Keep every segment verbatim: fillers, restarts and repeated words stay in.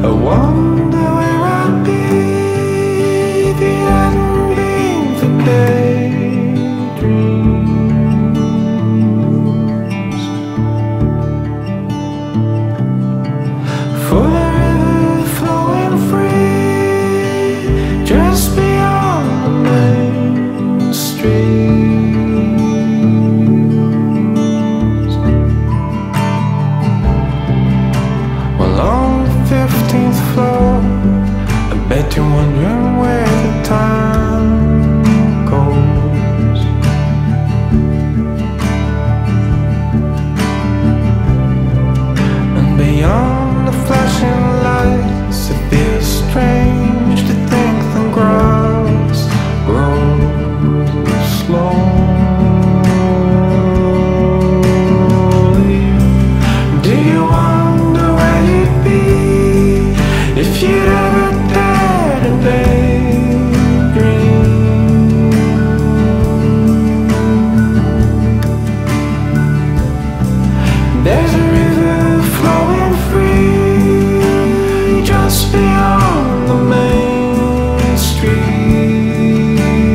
I wonder where I'd be if it hadn't been for daydreams. For the river flowing free just beyond the main streets. Well, on the fifteenth floor, I bet you're wondering where the time goes. And beyond the flashing lights, it feels strange to think the grass grows slowly. Do you wonder where you'd be if you'd ever dared to daydream? There's a river flowing free just beyond the main street.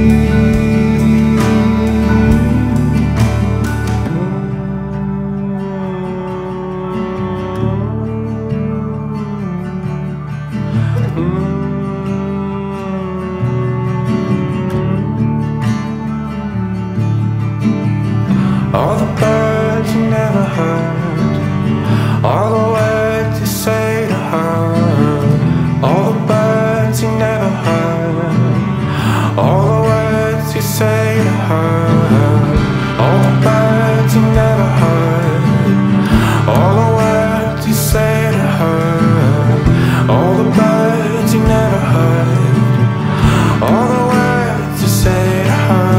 All the birds you never heard, all the words you say to her, all the birds you never heard, all the words you say to her, all the birds you never heard, all the words you say to her, all the birds you never heard, all the words you say to her.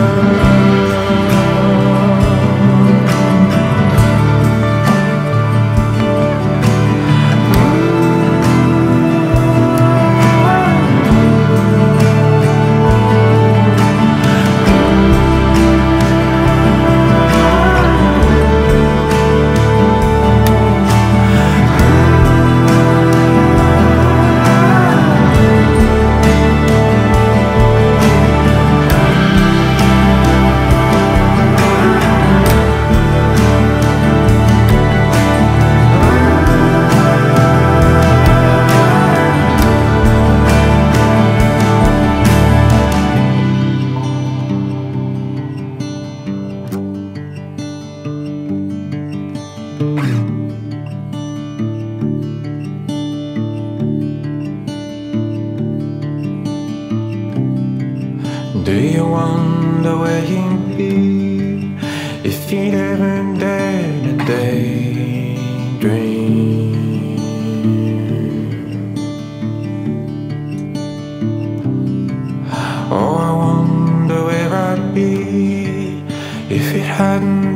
Do you wonder where you'd be if you'd ever dared to daydream? Oh, I wonder where I'd be if it hadn't